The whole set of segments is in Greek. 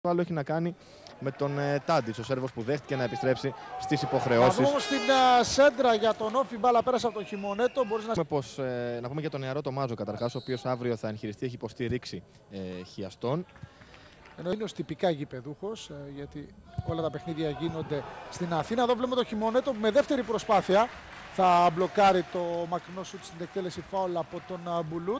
Το άλλο έχει να κάνει με τον Τάντιτς, ο Σέρβος που δέχτηκε να επιστρέψει στις υποχρεώσεις. Να δούμε στην σέντρα για τον Όφη, μπάλα πέρασε από τον Χιμονέτο. Μπορείς να... Να πούμε για τον νεαρό τον Μάζο καταρχάς, ο οποίος αύριο θα εγχειριστεί, έχει υποστεί ρήξη χιαστών. Ενώ είναι ως τυπικά γηπεδούχος, γιατί όλα τα παιχνίδια γίνονται στην Αθήνα. Εδώ βλέπουμε τον Χιμονέτο που με δεύτερη προσπάθεια θα μπλοκάρει το μακρινό σουτ στην εκτέλεση φάουλ από τον Μπουλούτ.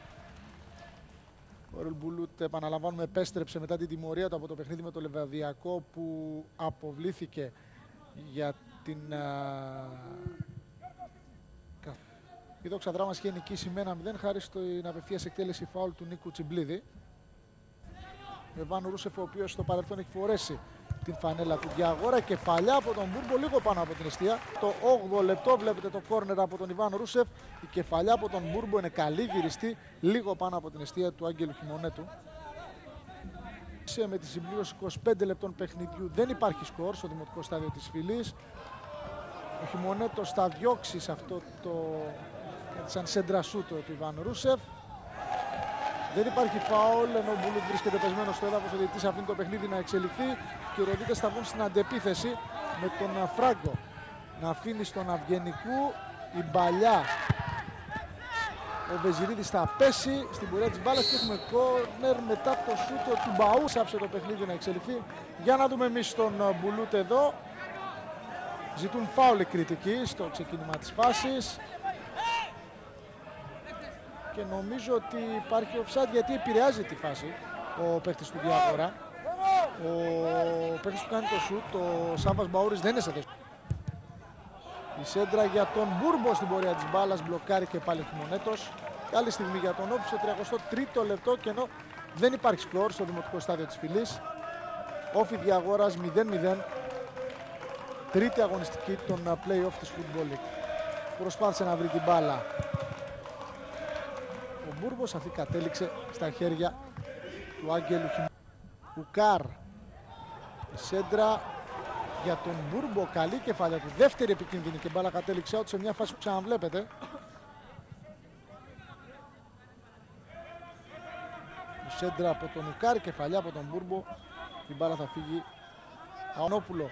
Ο Ρουλ Μπουλούτ, επαναλαμβάνουμε, επέστρεψε μετά την τιμωρία του από το παιχνίδι με το Λεβαδιακό που αποβλήθηκε για την... Η Δόξα Δράμας είχε νικήσει με 1-0 χάρη στην απευθείας εκτέλεση φάουλ του Νίκου Τσιμπλίδη. Ο Ιβάν Ρούσεφ, ο οποίος στο παρελθόν έχει φορέσει την φανέλα του Διαγόρα, κεφαλιά από τον Μπούρμπο λίγο πάνω από την εστία. Το 8ο λεπτό βλέπετε το κόρνερ από τον Ιβάν Ρούσεφ. Η κεφαλιά από τον Μπούρμπο είναι καλή, γυριστή λίγο πάνω από την εστία του Άγγελου Χιμονέτου. Με τη συμπλήρωση 25 λεπτών παιχνιδιού δεν υπάρχει σκορ στο δημοτικό στάδιο της Φυλής. Ο Χιμονέτος θα διώξει σε αυτό το σαν σέντρα σούτο του Ιβάν Ρούσεφ. Δεν υπάρχει φάουλ, ενώ ο Μπουλούτ βρίσκεται πεσμένο στο έδαφος. Ο διαιτητής αφήνει το παιχνίδι να εξελιχθεί και οι Ροδίτες θα βγουν στην αντεπίθεση με τον Φράγκο να αφήνει στον Αυγενικού η μπαλιά. Ο Βεζιρίδης θα πέσει στην πορεία της μπάλας και έχουμε κόρνερ μετά το σούτο του Μπαού. Άψε το παιχνίδι να εξελιχθεί. Για να δούμε εμείς τον Μπουλούτ εδώ. Ζητούν φάουλ οι κριτικοί στο ξεκίνημα της φάσης. Και νομίζω ότι υπάρχει offside γιατί επηρεάζει τη φάση ο παίκτης του Διαγόρα. Ο παίκτης που κάνει το σουτ, ο Σάββας Μπαούρης, δεν είναι σε θέση. Η σέντρα για τον Μπούρμπο στην πορεία της μπάλας, μπλοκάρει και πάλι Χιμονέτος. Καλή στιγμή για τον Όφη στο 33ο λεπτό και ενώ δεν υπάρχει σκορ στο δημοτικό στάδιο της Φυλής. Όφη Διαγόρας 0-0. Τρίτη αγωνιστική των play-off της Football League. Προσπάθησε να βρει την μπάλα ο Μπούρμπος, αυτή κατέληξε στα χέρια του Άγγελου Χιμονέτου. Ουκάρ, η σέντρα για τον Μπούρμπο, καλή κεφάλια του, δεύτερη επικίνδυνη και μπάλα κατέληξε out σε μια φάση που ξαναβλέπετε. Η σέντρα από τον Ουκάρ, κεφαλιά από τον Μπούρμπο, η μπάλα θα φύγει. Αονόπουλο,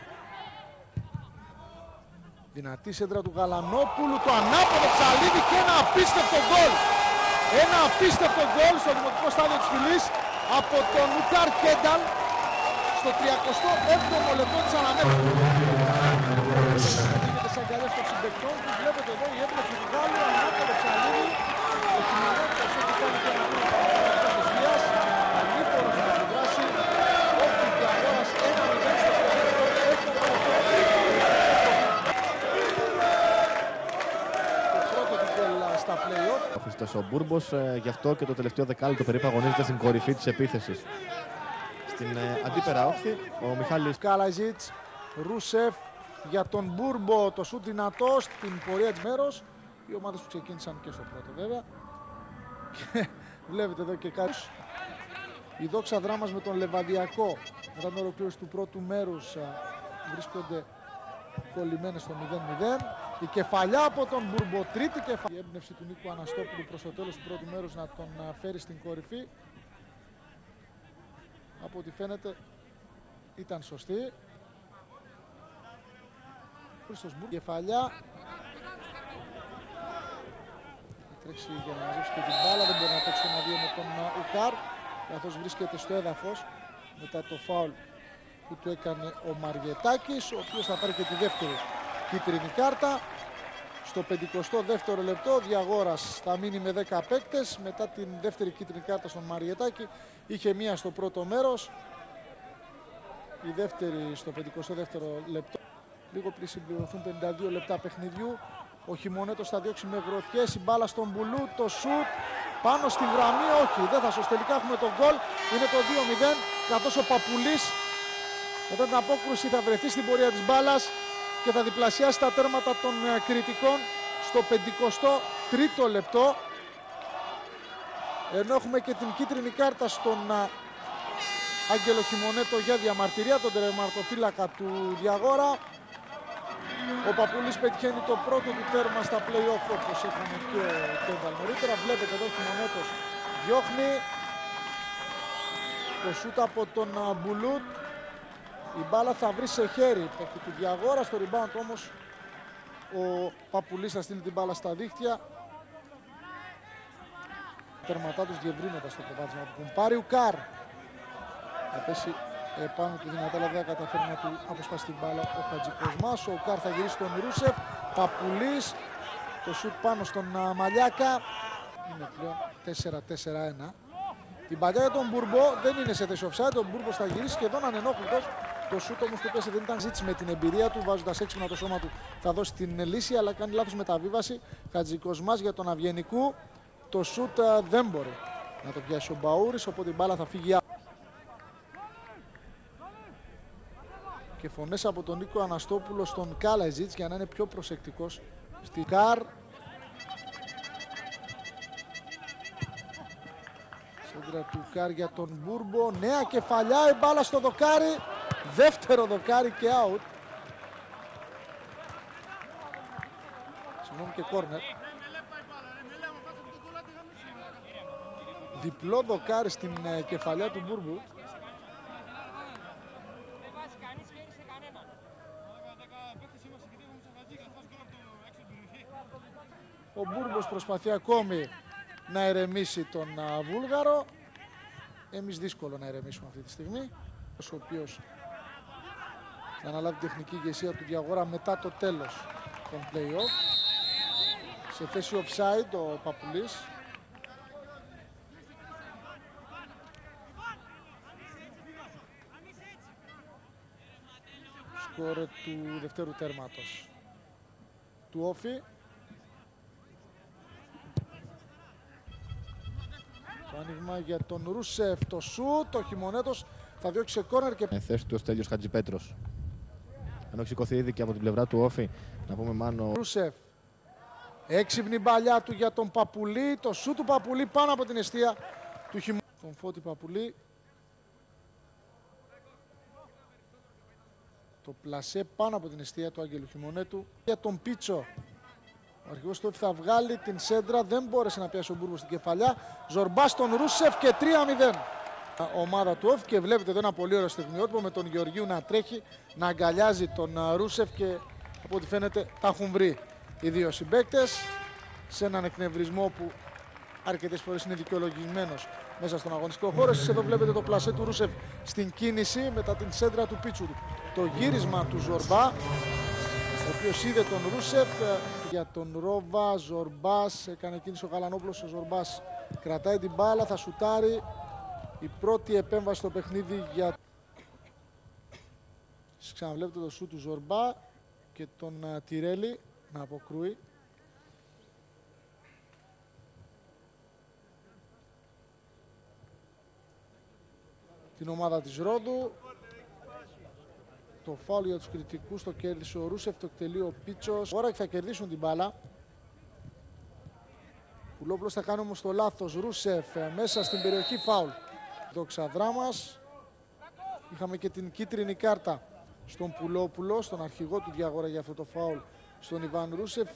δυνατή σέντρα του Γαλανόπουλου, το ανάποδο ψαλίδι και ένα απίστευτο γκολ. Ένα απίστευτο γκολ στο δημοτικό στάδιο της Φυλής από τον Ουκάρ Κένταλ στο 37ο λεπτό της αναμέτρησης. Γίνεται σαν αγκαλιές των συμπαικτών που βλέπετε εδώ η έμπνευση του Γάλλου, ανάποδο ψαλίδι. Ο Χιμονέτος έχει κάνει και ένα βήμα παραπάνω της Βίας. Ανήπορος να αντιδράσει. Όφη Διαγόρας 1-0 στο στα play-off. Ο Χριστός ο Μπούρμπος, γι' αυτό και το τελευταίο δεκάλεπτο περίπου αγωνίζεται στην κορυφή της επίθεσης. Στην αντίπερα όχθη, ο Μιχάλης Καλαζίτς, Ρούσεφ για τον Μπούρμπο, το σουτ δυνατό στην πορεία της μέρος. Οι ομάδες που ξεκίνησαν και στο πρώτο βέβαια. Και βλέπετε εδώ και κάτι. Η Δόξα Δράμας με τον Λεβαδιακό μετά την ολοκλήρωση του πρώτου μέρους βρίσκονται κολλημένες στο 0-0. Η κεφαλιά από τον Μπούρμπο, τρίτη κεφαλιά. Η έμπνευση του Νίκου Αναστόπουλου προς το τέλος του πρώτου μέρους να τον φέρει στην κορυφή. Από ό,τι φαίνεται ήταν σωστή. Χρήστος Μπούρμπο, κεφαλιά. Τρέξει για να μαζέψει και την μπάλα, δεν μπορεί να παίξει το 1-2 με τον Ουκάρ, καθώς βρίσκεται στο έδαφος μετά το φάουλ που του έκανε ο Μαριετάκης, ο οποίος θα πάρει και τη δεύτερη κίτρινη κάρτα. Στο 52ο λεπτό ο Διαγόρας θα μείνει με 10 παίκτες. Μετά την δεύτερη κίτρινη κάρτα στον Μαριετάκη, είχε μία στο πρώτο μέρος, η δεύτερη στο 52ο λεπτό. Λίγο πριν συμπληρωθούν 52 λεπτά παιχνιδιού, ο Χιμονέτος θα διώξει με γροθιές, η μπάλα στον Μπουλού, το σουτ πάνω στη γραμμή, όχι, δεν θα σώσει. Τελικά έχουμε τον γκολ, είναι το 2-0, καθώς ο Παπουλής μετά την απόκρουση θα βρεθεί στην πορεία της μπάλας και θα διπλασιάσει τα τέρματα των κριτικών στο 53ο λεπτό. Ενώ έχουμε και την κίτρινη κάρτα στον Άγγελο Χιμονέτο για διαμαρτυρία, τον τερματοφύλακα του Διαγόρα. Ο Παπούλης πετυχαίνει το πρώτο του τέρμα στα play-off, όπως έκανε και ο Κένταλ νωρίτερα. Βλέπετε εδώ ο Χιμονέτος διώχνει. Το σούτ από τον Μπουλούτ. Η μπάλα θα βρει σε χέρι του Διαγόρα. Στο rebound όμως ο Παπουλής θα στείλει την μπάλα στα δίχτυα. Τερματά τους διευρύνοντας το προβάδισμα του Κουμπάρι. Ουκάρ θα πέσει πάνω του δυνατά, αλλά δεν καταφέρει να του αποσπάσει την μπάλα ο Χατζικοσμάς. Ο Ουκάρ θα γυρίσει τον Ρούσεφ. Παπουλής, το σουτ πάνω στον Μαλιάκα. Είναι πλέον 4-4-1. Την παλιά για τον Μπουρμπό δεν είναι σε θέση offside. Ο Μπουρμπός θα γυρίσει σχεδόν ανενόχλητος. Το σουτ όμως που πέσει δεν ήταν ζήτηση με την εμπειρία του. Βάζοντας έξυπνα το σώμα του θα δώσει την λύση, αλλά κάνει λάθος μεταβίβαση. Χατζικοσμάς για τον Αυγενικού. Το σουτ δεν μπορεί να το πιάσει ο Μπαούρης, οπότε η μπάλα θα φύγει. Και φωνές από τον Νίκο Αναστόπουλο στον Κάλαζιτς για να είναι πιο προσεκτικός στη Καρ. Σέντρα του Καρ για τον Μπούρμπο. Νέα κεφαλιά, η μπάλα στο δοκάρι. Δεύτερο δοκάρι και out. Συγγνώμη, και κόρνερ. Διπλό δοκάρι στην κεφαλιά του Μπούρμπου. Ο Μπούρμπος προσπαθεί ακόμη να ερεμήσει τον Βούλγαρο. Εμείς δύσκολο να ερεμήσουμε αυτή τη στιγμή. Ο οποίος θα αναλάβει τεχνική ηγεσία του Διαγόρα μετά το τέλος των play-off. Σε θέση offside ο Παπουλής. Σκορ του δευτέρου τέρματος του Όφη. Το άνοιγμα για τον Ρούσεφ, το σουτ, το Χειμωνέτος θα διώξει σε κόρνερ και... Θέση του ο Στέλιος Χατζιπέτρος. Ενώ έχει σηκωθεί ήδη και από την πλευρά του Όφη, να πούμε Μάνο... Ρούσεφ, έξυπνη μπαλιά του για τον Παπουλή, το σουτ του Παπουλή πάνω από την εστία του Χειμωνέτου. Τον Φώτη Παπουλή. Το πλασέ πάνω από την εστία του Άγγελου Χειμωνέτου. Για τον Πίτσο. Ο αρχηγός του Όφη θα βγάλει την σέντρα, δεν μπόρεσε να πιάσει ο Μπούρμπος στην κεφαλιά. Ζορμπάς τον Ρούσεφ και 3-0. Ομάδα του Όφη και βλέπετε εδώ ένα πολύ ωραίο στιγμιότυπο με τον Γεωργίου να τρέχει, να αγκαλιάζει τον Ρούσεφ και από ό,τι φαίνεται τα έχουν βρει οι δύο συμπαίκτες σε έναν εκνευρισμό που αρκετές φορές είναι δικαιολογημένος μέσα στον αγωνιστικό χώρο. Εσείς εδώ βλέπετε το πλασέ του Ρούσεφ στην κίνηση μετά την σέντρα του Πίτσου. Το γύρισμα του Ζορμπά, ο οποίος είδε τον Ρούσεφ. Για τον Ρόβα, Ζορμπάς, έκανε κίνηση ο Γαλανόπουλος, ο Ζορμπάς κρατάει την μπάλα, θα σουτάρει. Η πρώτη επέμβαση στο παιχνίδι για... Ξαναβλέπετε το σουτ του Ζορμπά και τον Τιρέλη να αποκρούει. Την ομάδα της Ρόδου. Το φάουλ για τους κριτικούς το κέρδισε ο Ρούσεφ, το εκτελεί ο Πίτσος. Τώρα θα κερδίσουν την μπάλα. Πουλόπουλος θα κάνει όμως το λάθος. Ρούσεφ μέσα στην περιοχή, φάουλ. Το Ξαδράμας. Είχαμε και την κίτρινη κάρτα στον Πουλόπουλο, στον αρχηγό του Διαγόρα για αυτό το φάουλ, στον Ιβάν Ρούσεφ.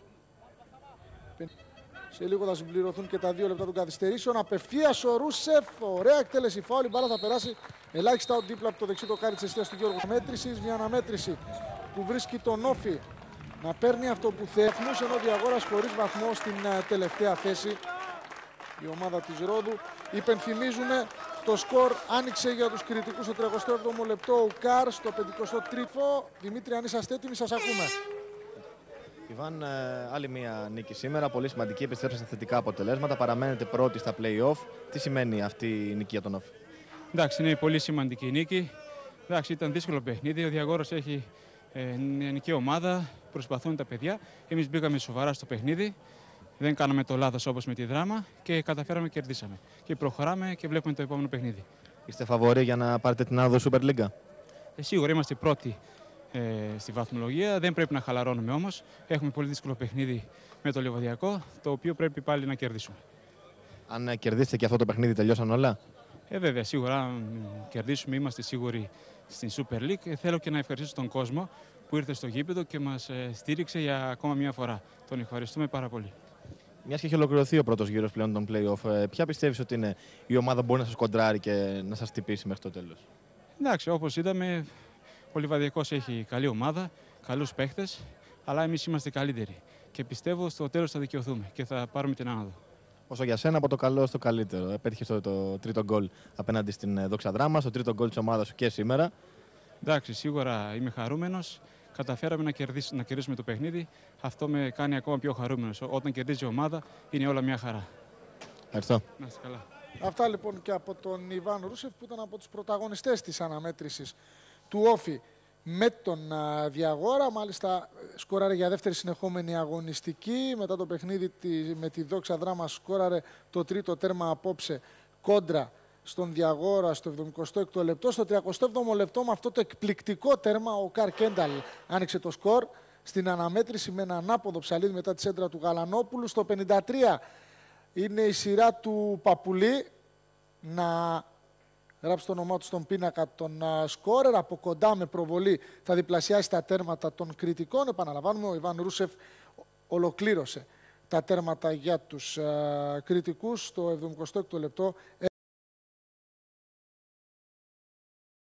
Σε λίγο θα συμπληρωθούν και τα 2 λεπτά των καθυστερήσεων. Απευθείας ο Ρούσεφ, ωραία εκτέλεση φάουλ, η μπάλα θα περάσει ελάχιστα δίπλα από το δεξί δοκάρι της εστίας του Γιώργου. Μέτρησης, μια αναμέτρηση που βρίσκει τον Όφη να παίρνει αυτό που θέλει, ενώ ο Διαγόρας χωρίς βαθμό στην τελευταία θέση. Η ομάδα της Ρόδου. Υπενθυμίζουμε, το σκορ άνοιξε για τους κριτικούς στο 37ο λεπτό. Ο Ουκάρ στο 53ο. Δημήτρη, αν είσαστε έτοιμοι, σας ακούμε. Ιβάν, άλλη μία νίκη σήμερα, πολύ σημαντική, επιστρέψατε θετικά αποτελέσματα, παραμένετε πρώτοι στα play-off. Τι σημαίνει αυτή η νίκη για τον Όφη? Εντάξει, είναι πολύ σημαντική νίκη. Εντάξει, ήταν δύσκολο παιχνίδι, ο Διαγόρας έχει νεανική ομάδα, προσπαθούν τα παιδιά. Εμείς μπήκαμε σοβαρά στο παιχνίδι, δεν κάναμε το λάθος όπως με τη Δράμα και καταφέραμε και κερδίσαμε. Και προχωράμε και βλέπουμε το επόμενο παιχνίδι. Είστε φαβοροί για να πάρετε την άδοδο Super League? Σίγουρα είμαστε πρώτοι στη βαθμολογία, δεν πρέπει να χαλαρώνουμε όμως. Έχουμε πολύ δύσκολο παιχνίδι με το Λιβαδιακό, το οποίο πρέπει πάλι να κερδίσουμε. Αν κερδίσετε και αυτό το παιχνίδι, τελειώσαν όλα? Βέβαια, σίγουρα αν κερδίσουμε είμαστε σίγουροι στην Super League. Θέλω και να ευχαριστήσω τον κόσμο που ήρθε στο γήπεδο και μας στήριξε για ακόμα μια φορά. Τον ευχαριστούμε πάρα πολύ. Μια και έχει ολοκληρωθεί ο πρώτος γύρος πλέον των play-off, ποια πιστεύεις ότι είναι η ομάδα που μπορεί να σας κοντράρει και να σας χτυπήσει μέχρι το τέλος? Εντάξει, όπως είδαμε, ο Λιβαδιακός έχει καλή ομάδα, καλούς παίχτες, αλλά εμείς είμαστε καλύτεροι. Και πιστεύω στο τέλος θα δικαιωθούμε και θα πάρουμε την άνοδο. Όσο για σένα, από το καλό στο καλύτερο. Επέτυχες το τρίτο γκολ απέναντι στην Δόξα Δράμα, το τρίτο γκολ της ομάδας σου και σήμερα. Εντάξει, σίγουρα είμαι χαρούμενος. Καταφέραμε να κερδίσουμε το παιχνίδι. Αυτό με κάνει ακόμα πιο χαρούμενος. Όταν κερδίζει η ομάδα, είναι όλα μια χαρά. Ευχαριστώ. Να είστε καλά. Αυτά λοιπόν και από τον Ιβάν Ρούσεφ, που ήταν από τους πρωταγωνιστές της αναμέτρησης του Όφη με τον Διαγόρα. Μάλιστα σκόραρε για δεύτερη συνεχόμενη αγωνιστική. Μετά το παιχνίδι με τη Δόξα Δράμα σκόραρε το τρίτο τέρμα απόψε κόντρα στον Διαγόρα στο 76ο λεπτό. Στο 37ο λεπτό, με αυτό το εκπληκτικό τέρμα, ο Καρ Κένταλ άνοιξε το σκορ στην αναμέτρηση με ένα ανάποδο ψαλίδι μετά τη σέντρα του Γαλανόπουλου. Στο 53 είναι η σειρά του Παπουλή να γράψει το όνομά του στον πίνακα των σκόρερ. Από κοντά με προβολή θα διπλασιάσει τα τέρματα των κριτικών. Επαναλαμβάνουμε, ο Ιβάν Ρούσεφ ολοκλήρωσε τα τέρματα για τους κριτικούς στο 76ο λεπτό.